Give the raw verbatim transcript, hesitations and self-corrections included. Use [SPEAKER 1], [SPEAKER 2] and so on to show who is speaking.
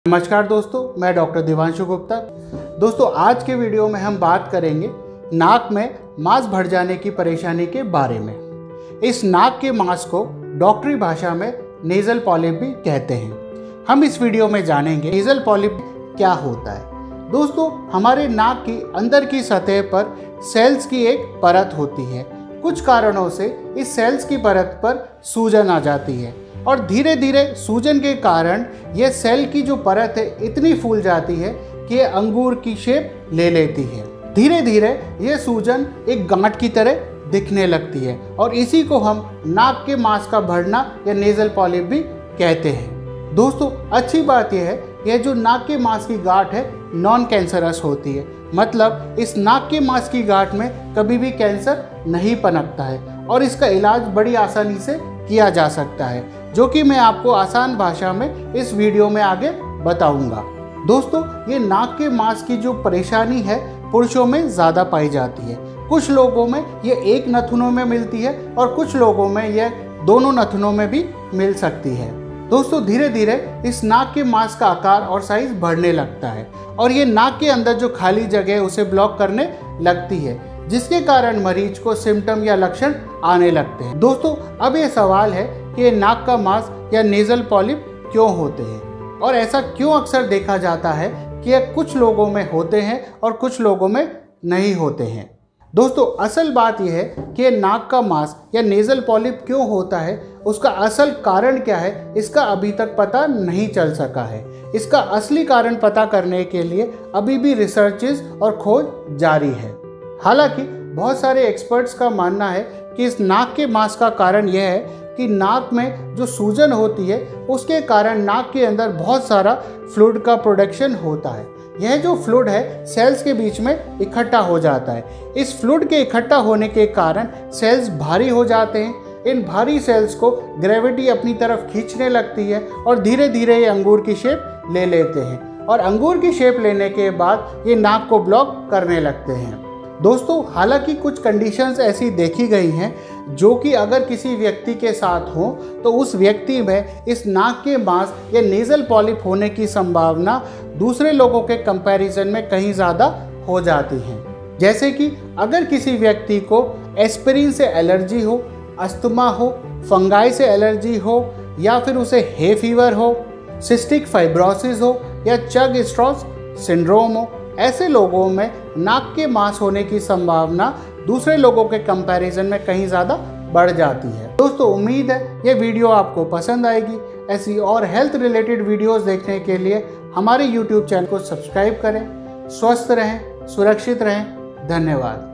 [SPEAKER 1] नमस्कार दोस्तों, मैं डॉक्टर दिवांशु गुप्ता। दोस्तों, आज के वीडियो में हम बात करेंगे नाक में मांस भर जाने की परेशानी के बारे में। इस नाक के मांस को डॉक्टरी भाषा में नेज़ल पॉलिप भी कहते हैं। हम इस वीडियो में जानेंगे नेज़ल पॉलिप क्या होता है। दोस्तों, हमारे नाक की अंदर की सतह पर सेल्स की एक परत होती है। कुछ कारणों से इस सेल्स की परत पर सूजन आ जाती है और धीरे धीरे सूजन के कारण यह सेल की जो परत है इतनी फूल जाती है कि ये अंगूर की शेप ले लेती है। धीरे धीरे यह सूजन एक गांठ की तरह दिखने लगती है और इसी को हम नाक के मांस का बढ़ना या नेज़ल पॉलिप भी कहते हैं। दोस्तों, अच्छी बात यह है यह जो नाक के मांस की गांठ है नॉन कैंसरस होती है, मतलब इस नाक के मांस की गांठ में कभी भी कैंसर नहीं पनपता है और इसका इलाज बड़ी आसानी से किया जा सकता है, जो कि मैं आपको आसान भाषा में इस वीडियो में आगे बताऊंगा। दोस्तों, ये नाक के मांस की जो परेशानी है पुरुषों में ज़्यादा पाई जाती है। कुछ लोगों में ये एक नथुनों में मिलती है और कुछ लोगों में यह दोनों नथुनों में भी मिल सकती है। दोस्तों, धीरे धीरे इस नाक के मांस का आकार और साइज बढ़ने लगता है और ये नाक के अंदर जो खाली जगह है उसे ब्लॉक करने लगती है, जिसके कारण मरीज को सिम्टम या लक्षण आने लगते हैं। दोस्तों, अब ये सवाल है कि ये नाक का मांस या नेज़ल पॉलिप क्यों होते हैं और ऐसा क्यों अक्सर देखा जाता है कि यह कुछ लोगों में होते हैं और कुछ लोगों में नहीं होते हैं। दोस्तों, असल बात यह है कि ये नाक का मांस या नेज़ल पॉलिप क्यों होता है, उसका असल कारण क्या है, इसका अभी तक पता नहीं चल सका है। इसका असली कारण पता करने के लिए अभी भी रिसर्चेस और खोज जारी है। हालांकि बहुत सारे एक्सपर्ट्स का मानना है कि इस नाक के मांस का कारण यह है कि नाक में जो सूजन होती है उसके कारण नाक के अंदर बहुत सारा फ्लूइड का प्रोडक्शन होता है। यह जो फ्लूइड है सेल्स के बीच में इकट्ठा हो जाता है। इस फ्लूइड के इकट्ठा होने के कारण सेल्स भारी हो जाते हैं। इन भारी सेल्स को ग्रेविटी अपनी तरफ खींचने लगती है और धीरे धीरे ये अंगूर की शेप ले लेते हैं और अंगूर की शेप लेने के बाद ये नाक को ब्लॉक करने लगते हैं। दोस्तों, हालांकि कुछ कंडीशंस ऐसी देखी गई हैं जो कि अगर किसी व्यक्ति के साथ हो तो उस व्यक्ति में इस नाक के मांस या नेज़ल पॉलिप होने की संभावना दूसरे लोगों के कंपैरिजन में कहीं ज़्यादा हो जाती है। जैसे कि अगर किसी व्यक्ति को एस्पिरिन से एलर्जी हो, अस्थमा हो, फंगाई से एलर्जी हो या फिर उसे हे फीवर हो, सिस्टिक फाइब्रोसिस हो या चग स्ट्रॉस सिंड्रोम हो, ऐसे लोगों में नाक के मांस होने की संभावना दूसरे लोगों के कंपैरिजन में कहीं ज़्यादा बढ़ जाती है। दोस्तों, उम्मीद है ये वीडियो आपको पसंद आएगी। ऐसी और हेल्थ रिलेटेड वीडियोस देखने के लिए हमारे यूट्यूब चैनल को सब्सक्राइब करें। स्वस्थ रहें, सुरक्षित रहें। धन्यवाद।